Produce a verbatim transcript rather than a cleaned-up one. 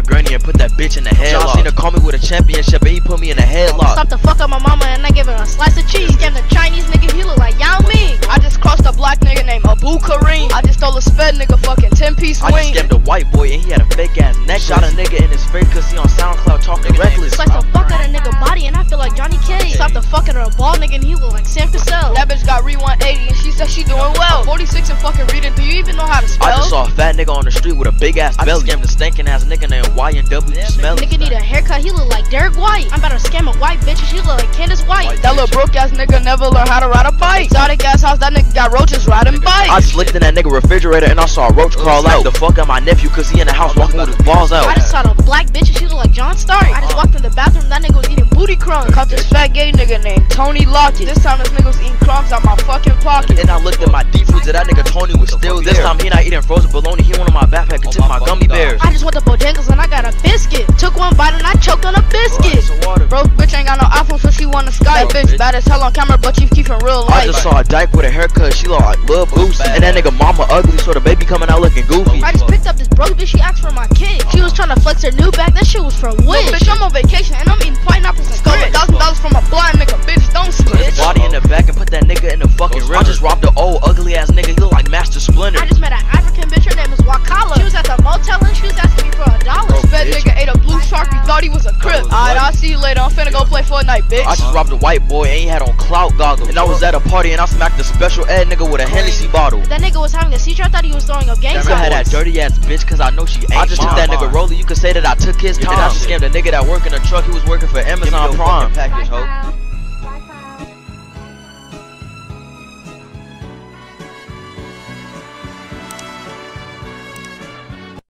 granny and put that bitch in the headlock. John Cena call me with a championship and he put me in a headlock. Stop the fuck up my mama and I give her a slice of cheese. Scam the Chinese nigga, he look like Yao Ming. I just crossed a black nigga named Abu Kareem. I just stole a sped nigga fucking ten piece wing. I just scammed a white boy and he had a fake ass neck. Shot a nigga in his face cause he on SoundCloud talking reckless. Slice the fuck out of nigga body and I feel like Johnny K. Stop the fuck out of a bald nigga and he look like Sam Cassell. That bitch got re one eighty and she said she doing well. forty-six and fucking reading, do you even know how to spell? I just saw a fat nigga on the street with a big ass belly. I just scammed a stinking ass nigga named Y and W. You smell it? Nigga need a haircut, he look like Derek White. I'm about to scam a white bitch and she look like Candace White. White that little broke ass nigga never learned how to ride a bike. Exotic ass house, that nigga got roaches riding bikes. I just looked in that nigga refrigerator and I saw a roach crawl out. The fuck out my nephew cause he in the house walking with his balls out. I just saw a black bitch and she look like John Stark. I just walked in the bathroom, that nigga was eating booty crumbs. Caught this fat gay nigga named Tony Lockett. This time this nigga was eating crumbs out my fucking pocket. And I looked at my deep foods and that nigga Tony was still there. This time he not eating frozen bologna, he wanted my backpack and took my gummy bears. I just went to Bojangles and I got a biscuit. Took one bite and I choked on a biscuit. Broke bitch ain't got no iPhone so she wanna Skype. That bitch bad as hell on camera but she keep in real life. I just saw a dyke with a haircut, she look like Lil Boosie. And that nigga mama ugly so the baby coming out looking goofy. I just picked up this broke bitch, she asked for my kid. She was trying to flex her new bag, that shit was for Wish. No, bitch, I'm on vacation and I'm eating pineapples and stole a thousand dollars from a blind nigga, bitch, don't snitch. Body in the back and put that nigga in the fucking river. I just robbed an old ugly ass nigga, he look like Master Splinter. I just met an African bitch, her name was Wakala. She was at the motel and she was asking me for a dollar. Sped nigga ate a blue shark, he thought he was a crip. Alright, I'll see you later, I'm finna go play Fortnite, bitch. I just robbed a white boy and he had on clout goggles. And I was at a party and I smacked a special ed nigga with a Hennessy bottle. That nigga was having a seizure, I thought he was throwing up gang signs. I had that dirty ass bitch cause I know she ain't. I just took that nigga Rolly, you could say that I took his time. And I just scammed a nigga that work in a truck, he was working for Amazon Prime.